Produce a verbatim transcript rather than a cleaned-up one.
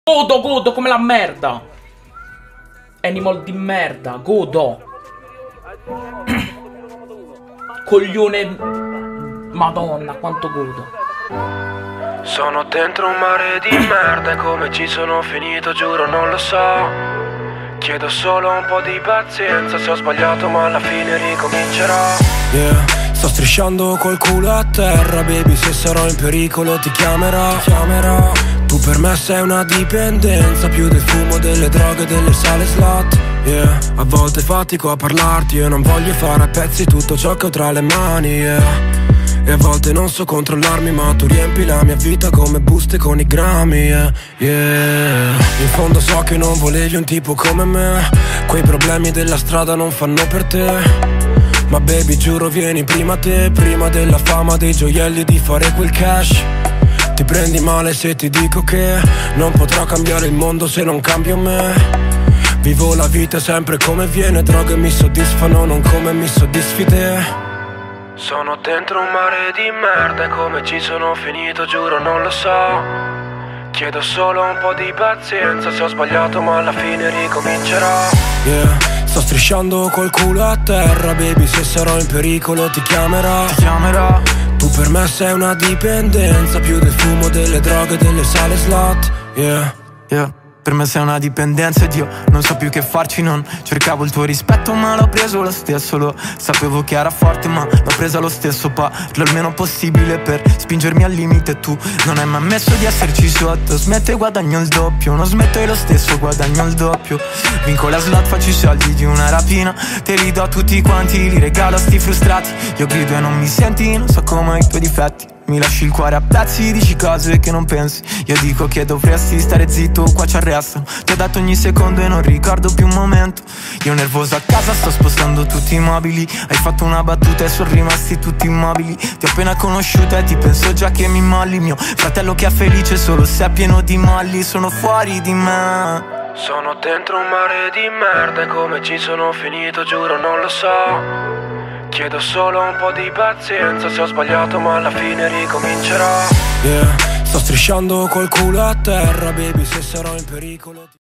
Godo, godo come la merda. Animal di merda, godo. Coglione. Madonna, quanto godo. Sono dentro un mare di merda e come ci sono finito giuro non lo so. Chiedo solo un po' di pazienza, se ho sbagliato ma alla fine ricomincerò. Yeah, sto strisciando col culo a terra, baby, se sarò in pericolo ti chiamerò, ti chiamerò. Tu per me sei una dipendenza, più del fumo, delle droghe, delle sale slot. Yeah, a volte fatico a parlarti e non voglio fare a pezzi tutto ciò che ho tra le mani, yeah. E a volte non so controllarmi ma tu riempi la mia vita come buste con i grammi, yeah, yeah. In fondo so che non volevi un tipo come me, quei problemi della strada non fanno per te. Ma baby giuro vieni prima te, prima della fama, dei gioielli, di fare quel cash. Ti prendi male se ti dico che non potrò cambiare il mondo se non cambio me. Vivo la vita sempre come viene, droghe mi soddisfano non come mi soddisfi te. Sono dentro un mare di merda e come ci sono finito giuro non lo so. Chiedo solo un po' di pazienza, se ho sbagliato ma alla fine ricomincerò. Yeah, sto strisciando col culo a terra, baby, se sarò in pericolo ti chiamerò, ti chiamerò. Tu per me sei una dipendenza, più del fumo, delle droghe, delle sale slot. Yeah, yeah. Per me sei una dipendenza ed io non so più che farci, non cercavo il tuo rispetto ma l'ho preso lo stesso. Lo sapevo che era forte ma l'ho presa lo stesso. Parlo il meno possibile per spingermi al limite. Tu non hai mai ammesso di esserci sotto. Smetto e guadagno il doppio, non smetto e lo stesso guadagno il doppio. Vinco la slot, faccio i soldi di una rapina, te li do tutti quanti, li regalo a sti frustrati. Io grido e non mi senti, non so come i tuoi difetti. Mi lasci il cuore a pezzi, dici cose che non pensi. Io dico che dovresti stare zitto, qua ci arrestano. Ti ho dato ogni secondo e non ricordo più un momento. Io nervoso a casa sto spostando tutti i mobili. Hai fatto una battuta e sono rimasti tutti immobili. Ti ho appena conosciuta e ti penso già che mi molli. Mio fratello che è felice solo se è pieno di molli. Sono fuori di me. Sono dentro un mare di merda e come ci sono finito giuro non lo so. Chiedo solo un po' di pazienza, se ho sbagliato ma alla fine ricomincerò. Yeah, sto strisciando col culo a terra, baby, se sarò in pericolo